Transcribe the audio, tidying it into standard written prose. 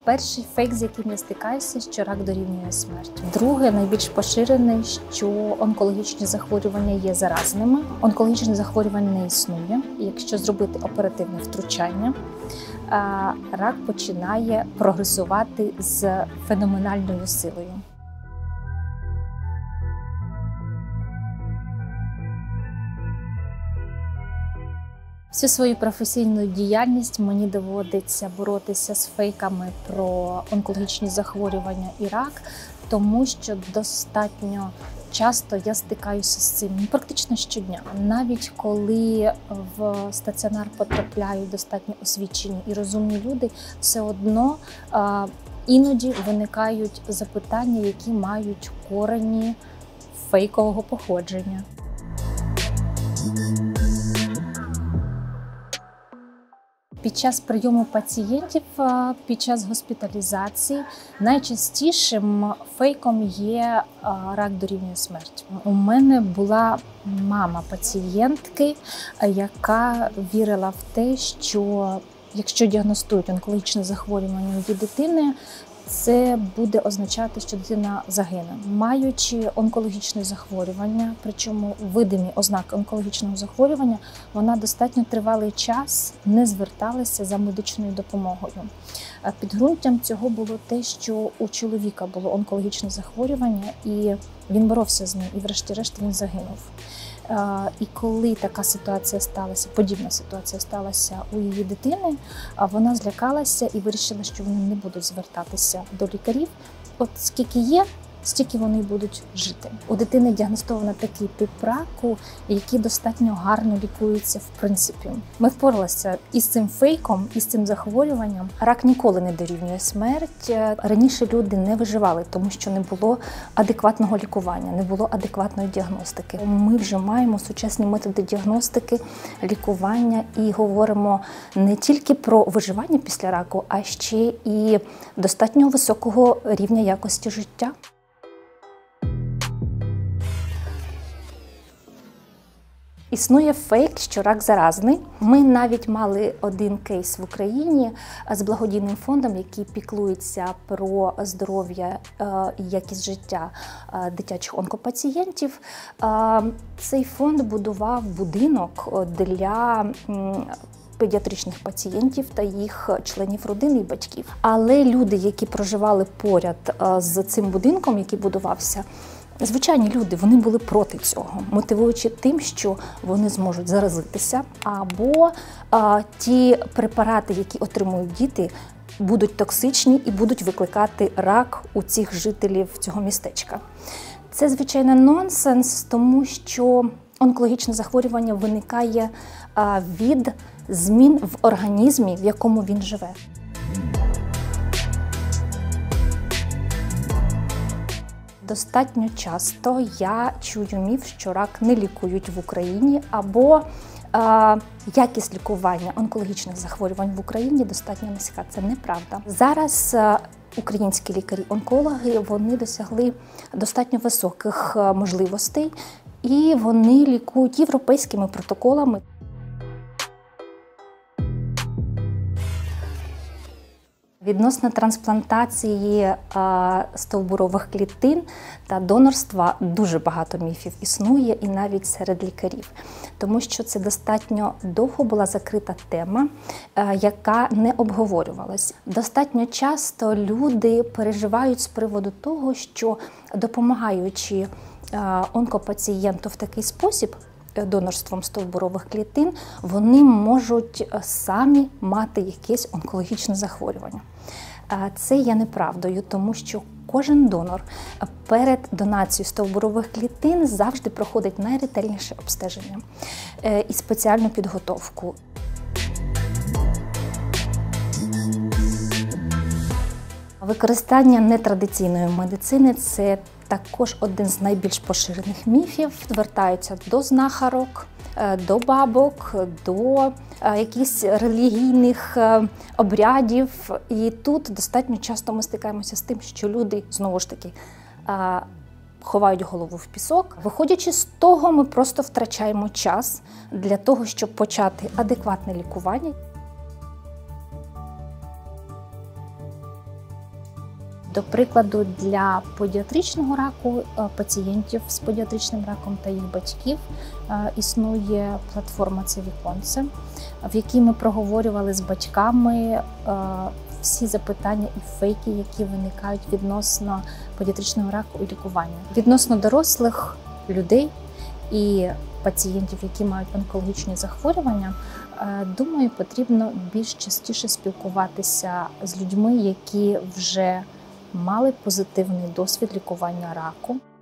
Перший фейк, з яким я стикаюся, що рак дорівнює смерть. Друге, найбільш поширений, що онкологічні захворювання є заразними. Онкологічних захворювань не існує. Якщо зробити оперативне втручання, рак починає прогресувати з феноменальною силою. Всю свою професійну діяльність мені доводиться боротися з фейками про онкологічні захворювання і рак, тому що достатньо часто я стикаюся з цим практично щодня. Навіть коли в стаціонар потрапляють достатньо освічені і розумні люди, все одно іноді виникають запитання, які мають корені фейкового походження. Під час прийому пацієнтів, під час госпіталізації найчастішим фейком є рак дорівнює смерть. У мене була мама пацієнтки, яка вірила в те, що якщо діагностують онкологічне захворювання у її дитини, це буде означати, що дитина загине. Маючи онкологічне захворювання, причому видимі ознаки онкологічного захворювання, вона достатньо тривалий час не зверталася за медичною допомогою. Підґрунтям цього було те, що у чоловіка було онкологічне захворювання, і він боровся з ним, і врешті-решт він загинув. І коли така ситуація сталася, подібна ситуація сталася у її дитини, вона злякалася і вирішила, що вони не будуть звертатися до лікарів. От скільки є, стільки вони будуть жити. У дитини діагностовано такий тип раку, який достатньо гарно лікується в принципі. Ми впоралися із цим фейком, із цим захворюванням. Рак ніколи не дорівнює смерть. Раніше люди не виживали, тому що не було адекватного лікування, не було адекватної діагностики. Ми вже маємо сучасні методи діагностики, лікування і говоримо не тільки про виживання після раку, а ще і достатньо високого рівня якості життя. Існує фейк, що рак заразний. Ми навіть мали один кейс в Україні з благодійним фондом, який піклується про здоров'я і якість життя дитячих онкопацієнтів. Цей фонд будував будинок для педіатричних пацієнтів та їх членів родини і батьків. Але люди, які проживали поряд з цим будинком, який будувався, звичайні люди, вони були проти цього, мотивуючи тим, що вони зможуть заразитися, або ті препарати, які отримують діти, будуть токсичні і будуть викликати рак у цих жителів цього містечка. Це, звичайно, нонсенс, тому що онкологічне захворювання виникає від змін в організмі, в якому він живе. Достатньо часто я чую міф, що рак не лікують в Україні, або якість лікування онкологічних захворювань в Україні достатньо низька. Це неправда. Зараз українські лікарі-онкологи, вони досягли достатньо високих можливостей, і вони лікують європейськими протоколами. Відносно трансплантації стовбурових клітин та донорства дуже багато міфів існує, і навіть серед лікарів. Тому що це достатньо довго була закрита тема, яка не обговорювалась. Достатньо часто люди переживають з приводу того, що допомагаючи онкопацієнту в такий спосіб, донорством стовбурових клітин, вони можуть самі мати якесь онкологічне захворювання. Це є неправдою, тому що кожен донор перед донацією стовбурових клітин завжди проходить найретельніше обстеження і спеціальну підготовку. Використання нетрадиційної медицини – це також один з найбільш поширених міфів. Звертаються до знахарок, до бабок, до якихось релігійних обрядів. І тут достатньо часто ми стикаємося з тим, що люди, знову ж таки, ховають голову в пісок. Виходячи з того, ми просто втрачаємо час для того, щоб почати адекватне лікування. До прикладу, для педіатричного раку, пацієнтів з педіатричним раком та їх батьків існує платформа «Це віконце», в якій ми проговорювали з батьками всі запитання і фейки, які виникають відносно педіатричного раку і лікування. Відносно дорослих людей і пацієнтів, які мають онкологічні захворювання, думаю, потрібно більш частіше спілкуватися з людьми, які вже мали позитивний досвід лікування раку.